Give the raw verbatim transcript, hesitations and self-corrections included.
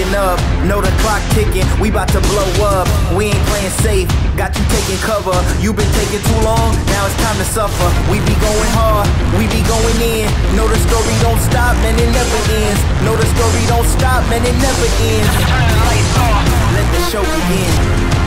waking up, know the clock ticking, we about to blow up. We ain't playing safe, got you taking cover. You been taking too long, now it's time to suffer. We be going hard, we be going in. Know the story don't stop, man, it never ends. Know the story don't stop, man, it never ends. Let the show begin.